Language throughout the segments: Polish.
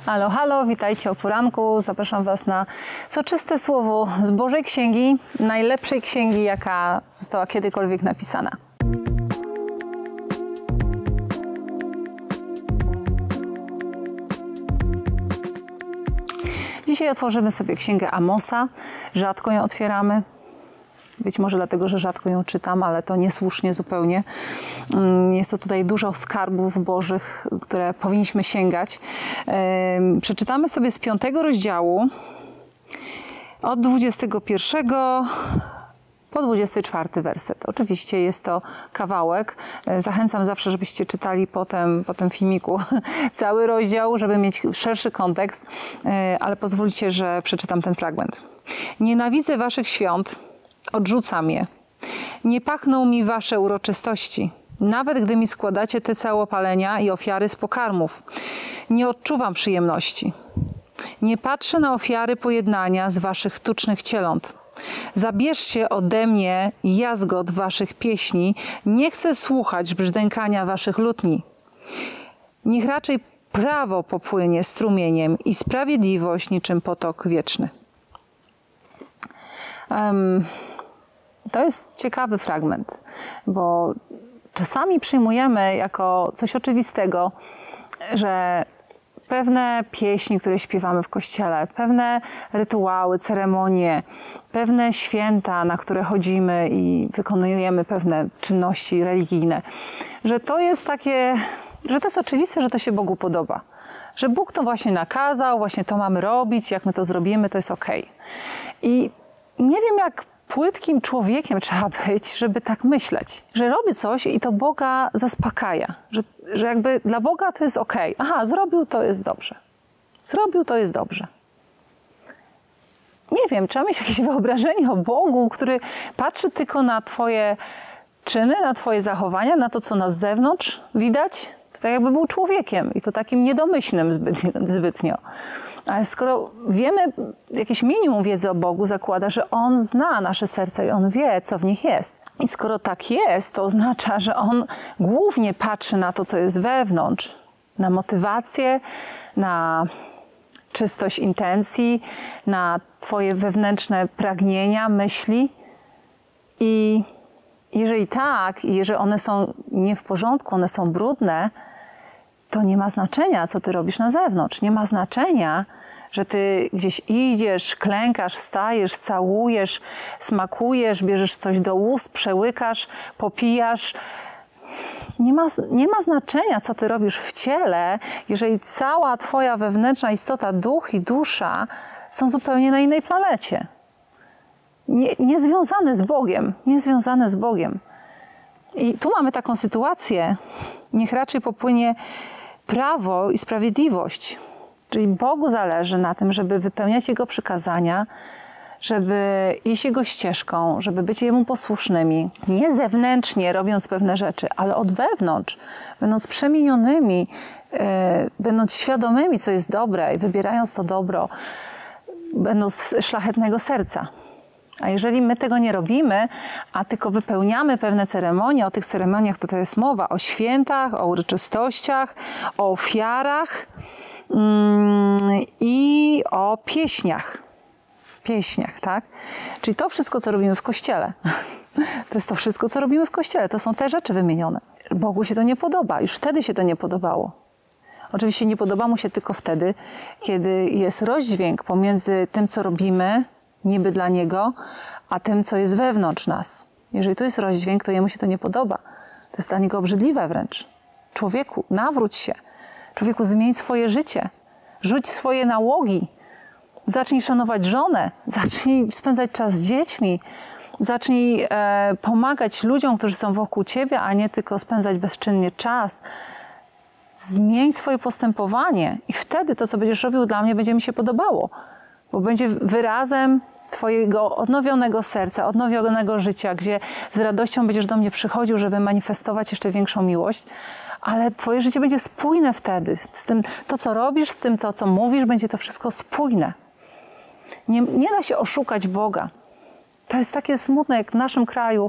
Halo, halo, witajcie o poranku. Zapraszam Was na soczyste słowo z Bożej Księgi, najlepszej księgi, jaka została kiedykolwiek napisana. Dzisiaj otworzymy sobie księgę Amosa. Rzadko ją otwieramy. Być może dlatego, że rzadko ją czytam, ale to niesłusznie zupełnie. Jest to tutaj dużo skarbów bożych, które powinniśmy sięgać. Przeczytamy sobie z 5 rozdziału od 21 po 24 werset. Oczywiście jest to kawałek. Zachęcam zawsze, żebyście czytali po tym filmiku cały rozdział, żeby mieć szerszy kontekst, ale pozwólcie, że przeczytam ten fragment. Nienawidzę waszych świąt, odrzucam je. Nie pachną mi wasze uroczystości, nawet gdy mi składacie te całopalenia i ofiary z pokarmów. Nie odczuwam przyjemności. Nie patrzę na ofiary pojednania z waszych tucznych cieląt. Zabierzcie ode mnie jazgot waszych pieśni. Nie chcę słuchać brzdękania waszych lutni. Niech raczej prawo popłynie strumieniem i sprawiedliwość niczym potok wieczny. To jest ciekawy fragment, bo czasami przyjmujemy jako coś oczywistego, że pewne pieśni, które śpiewamy w kościele, pewne rytuały, ceremonie, pewne święta, na które chodzimy i wykonujemy pewne czynności religijne, że to jest takie, że to jest oczywiste, że to się Bogu podoba. Że Bóg to właśnie nakazał, właśnie to mamy robić, jak my to zrobimy, to jest okej. I nie wiem, jak płytkim człowiekiem trzeba być, żeby tak myśleć, że robi coś i to Boga zaspokaja, że jakby dla Boga to jest okej. Aha, zrobił, to jest dobrze. Zrobił, to jest dobrze. Nie wiem, trzeba mieć jakieś wyobrażenie o Bogu, który patrzy tylko na twoje czyny, na twoje zachowania, na to, co na zewnątrz widać. To tak jakby był człowiekiem i to takim niedomyślnym zbytnio. Ale skoro wiemy, jakieś minimum wiedzy o Bogu zakłada, że On zna nasze serca i On wie, co w nich jest. I skoro tak jest, to oznacza, że On głównie patrzy na to, co jest wewnątrz. Na motywację, na czystość intencji, na twoje wewnętrzne pragnienia, myśli. I jeżeli tak, i jeżeli one są nie w porządku, one są brudne, to nie ma znaczenia, co ty robisz na zewnątrz. Nie ma znaczenia, że ty gdzieś idziesz, klękasz, wstajesz, całujesz, smakujesz, bierzesz coś do ust, przełykasz, popijasz. Nie ma znaczenia, co ty robisz w ciele, jeżeli cała twoja wewnętrzna istota, duch i dusza są zupełnie na innej planecie. Niezwiązane z Bogiem. Niezwiązane z Bogiem. I tu mamy taką sytuację. Niech raczej popłynie prawo i sprawiedliwość. Czyli Bogu zależy na tym, żeby wypełniać Jego przykazania, żeby iść Jego ścieżką, żeby być Jemu posłusznymi. Nie zewnętrznie robiąc pewne rzeczy, ale od wewnątrz, będąc przemienionymi, będąc świadomymi, co jest dobre i wybierając to dobro, będąc szlachetnego serca. A jeżeli my tego nie robimy, a tylko wypełniamy pewne ceremonie, o tych ceremoniach tutaj jest mowa, o świętach, o uroczystościach, o ofiarach i o pieśniach. Pieśniach, tak? Czyli to wszystko, co robimy w Kościele. To jest to wszystko, co robimy w Kościele. To są te rzeczy wymienione. Bogu się to nie podoba. Już wtedy się to nie podobało. Oczywiście nie podoba mu się tylko wtedy, kiedy jest rozdźwięk pomiędzy tym, co robimy, niby dla Niego, a tym, co jest wewnątrz nas. Jeżeli tu jest rozdźwięk, to Jemu się to nie podoba. To jest dla Niego obrzydliwe wręcz. Człowieku, nawróć się. Człowieku, zmień swoje życie. Rzuć swoje nałogi. Zacznij szanować żonę. Zacznij spędzać czas z dziećmi. Zacznij pomagać ludziom, którzy są wokół ciebie, a nie tylko spędzać bezczynnie czas. Zmień swoje postępowanie i wtedy to, co będziesz robił dla mnie, będzie mi się podobało. Bo będzie wyrazem twojego odnowionego serca, odnowionego życia, gdzie z radością będziesz do mnie przychodził, żeby manifestować jeszcze większą miłość, ale twoje życie będzie spójne wtedy. Z tym, to co robisz, z tym, co mówisz, będzie to wszystko spójne. Nie da się oszukać Boga. To jest takie smutne, jak w naszym kraju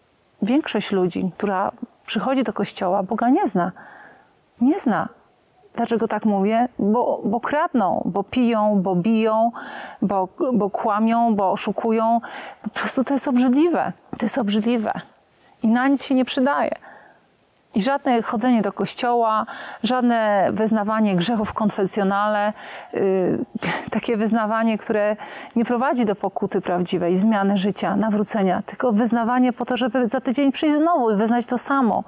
większość ludzi, która przychodzi do kościoła, Boga nie zna. Nie zna. Dlaczego tak mówię? Bo kradną, bo piją, bo biją, bo kłamią, bo oszukują. Po prostu to jest obrzydliwe. To jest obrzydliwe. I na nic się nie przydaje. I żadne chodzenie do kościoła, żadne wyznawanie grzechów w konfesjonale, takie wyznawanie, które nie prowadzi do pokuty prawdziwej, zmiany życia, nawrócenia, tylko wyznawanie po to, żeby za tydzień przyjść znowu i wyznać to samo.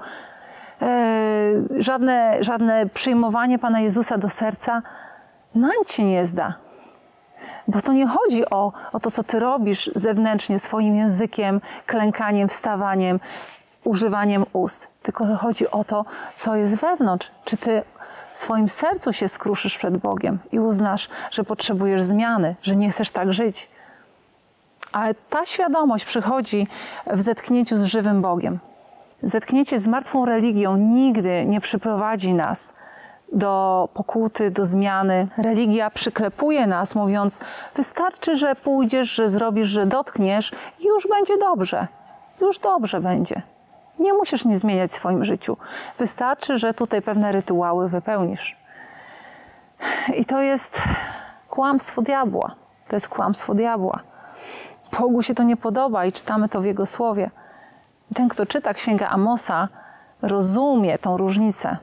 Żadne przyjmowanie Pana Jezusa do serca na nic się nie zda. Bo to nie chodzi o to, co ty robisz zewnętrznie swoim językiem, klękaniem, wstawaniem, używaniem ust. Tylko chodzi o to, co jest wewnątrz. Czy ty w swoim sercu się skruszysz przed Bogiem i uznasz, że potrzebujesz zmiany, że nie chcesz tak żyć. Ale ta świadomość przychodzi w zetknięciu z żywym Bogiem. Zetknięcie z martwą religią nigdy nie przyprowadzi nas do pokuty, do zmiany. Religia przyklepuje nas, mówiąc, wystarczy, że pójdziesz, że zrobisz, że dotkniesz i już będzie dobrze. Już dobrze będzie. Nie musisz nic zmieniać w swoim życiu. Wystarczy, że tutaj pewne rytuały wypełnisz. I to jest kłamstwo diabła. To jest kłamstwo diabła. Bogu się to nie podoba i czytamy to w Jego słowie. Ten, kto czyta Księgę Amosa, rozumie tą różnicę.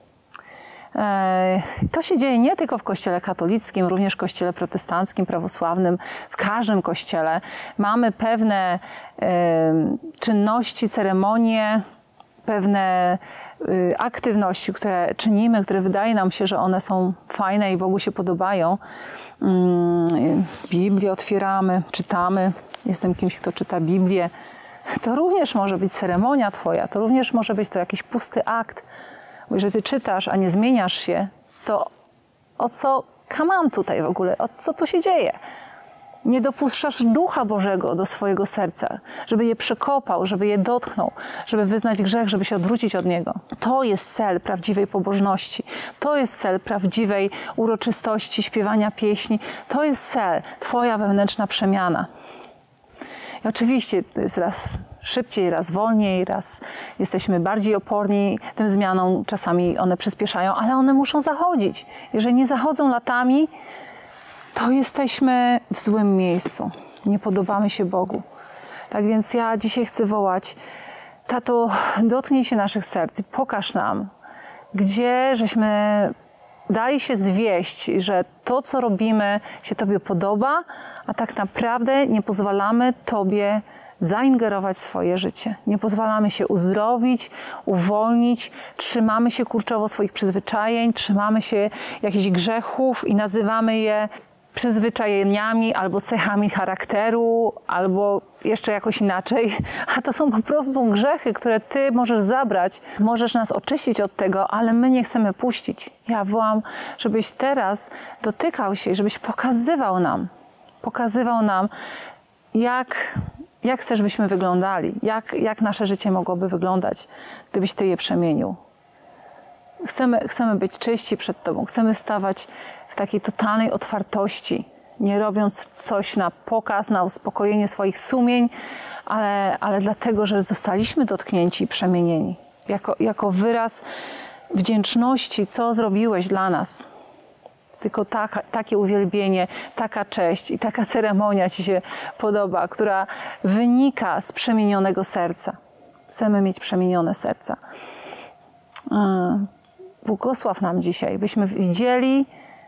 To się dzieje nie tylko w kościele katolickim, również w kościele protestanckim, prawosławnym, w każdym kościele. Mamy pewne czynności, ceremonie, pewne aktywności, które czynimy, które wydaje nam się, że one są fajne i Bogu się podobają. Biblię otwieramy, czytamy. Jestem kimś, kto czyta Biblię. To również może być ceremonia twoja, to również może być to jakiś pusty akt. Bo jeżeli ty czytasz, a nie zmieniasz się, to o co come tutaj w ogóle? O co tu się dzieje? Nie dopuszczasz Ducha Bożego do swojego serca, żeby je przekopał, żeby je dotknął, żeby wyznać grzech, żeby się odwrócić od niego. To jest cel prawdziwej pobożności. To jest cel prawdziwej uroczystości, śpiewania pieśni. To jest cel, twoja wewnętrzna przemiana. I oczywiście to jest raz szybciej, raz wolniej, raz jesteśmy bardziej oporni tym zmianom. Czasami one przyspieszają, ale one muszą zachodzić. Jeżeli nie zachodzą latami, to jesteśmy w złym miejscu. Nie podobamy się Bogu. Tak więc ja dzisiaj chcę wołać, Tato, dotknij się naszych serc, pokaż nam, gdzie żeśmy dali się zwieść, że to, co robimy, się Tobie podoba, a tak naprawdę nie pozwalamy Tobie zaingerować w swoje życie. Nie pozwalamy się uzdrowić, uwolnić, trzymamy się kurczowo swoich przyzwyczajeń, trzymamy się jakichś grzechów i nazywamy je przyzwyczajeniami albo cechami charakteru, albo jeszcze jakoś inaczej. A to są po prostu grzechy, które Ty możesz zabrać. Możesz nas oczyścić od tego, ale my nie chcemy puścić. Ja wołam, żebyś teraz dotykał się i żebyś pokazywał nam, jak chcesz, byśmy wyglądali, jak nasze życie mogłoby wyglądać, gdybyś Ty je przemienił. Chcemy być czyści przed Tobą, chcemy stawać w takiej totalnej otwartości, nie robiąc coś na pokaz, na uspokojenie swoich sumień, ale dlatego, że zostaliśmy dotknięci i przemienieni. Jako wyraz wdzięczności, co zrobiłeś dla nas. Tylko takie uwielbienie, taka cześć i taka ceremonia Ci się podoba, która wynika z przemienionego serca. Chcemy mieć przemienione serca. Błogosław nam dzisiaj, byśmy widzieli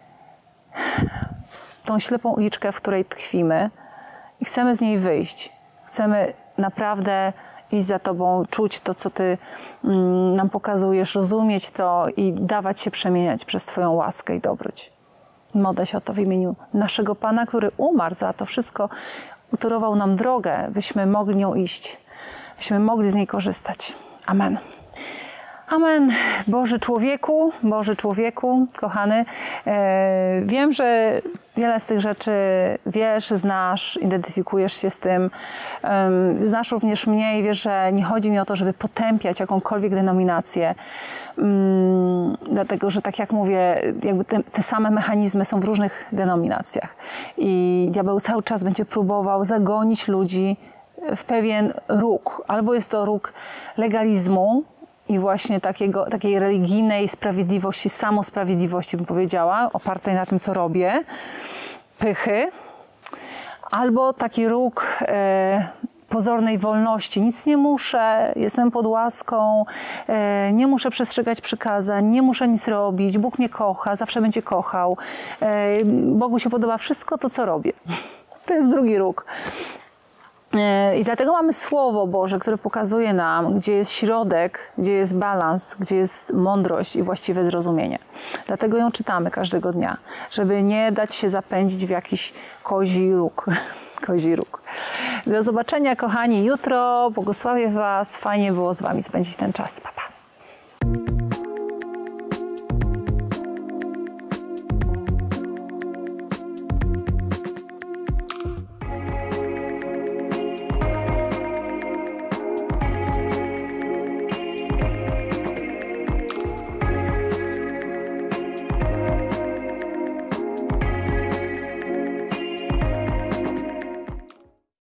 tą ślepą uliczkę, w której tkwimy i chcemy z niej wyjść. Chcemy naprawdę iść za Tobą, czuć to, co Ty nam pokazujesz, rozumieć to i dawać się przemieniać przez Twoją łaskę i dobroć. Modlę się o to w imieniu naszego Pana, który umarł za to wszystko, utorował nam drogę, byśmy mogli nią iść, byśmy mogli z niej korzystać. Amen. Amen. Boży człowieku, kochany, wiem, że wiele z tych rzeczy wiesz, znasz, identyfikujesz się z tym. Znasz również mnie i wiesz, że nie chodzi mi o to, żeby potępiać jakąkolwiek denominację. Dlatego, że tak jak mówię, jakby te same mechanizmy są w różnych denominacjach. I diabeł cały czas będzie próbował zagonić ludzi w pewien róg. Albo jest to róg legalizmu, i właśnie takiej religijnej sprawiedliwości, samosprawiedliwości bym powiedziała, opartej na tym, co robię, pychy, albo taki róg pozornej wolności. Nic nie muszę, jestem pod łaską, nie muszę przestrzegać przykazań, nie muszę nic robić, Bóg mnie kocha, zawsze będzie kochał, Bogu się podoba wszystko to, co robię. To jest drugi róg. I dlatego mamy Słowo Boże, które pokazuje nam, gdzie jest środek, gdzie jest balans, gdzie jest mądrość i właściwe zrozumienie. Dlatego ją czytamy każdego dnia, żeby nie dać się zapędzić w jakiś kozi róg. Kozi róg. Do zobaczenia, kochani, jutro. Błogosławię Was. Fajnie było z Wami spędzić ten czas. Pa, pa.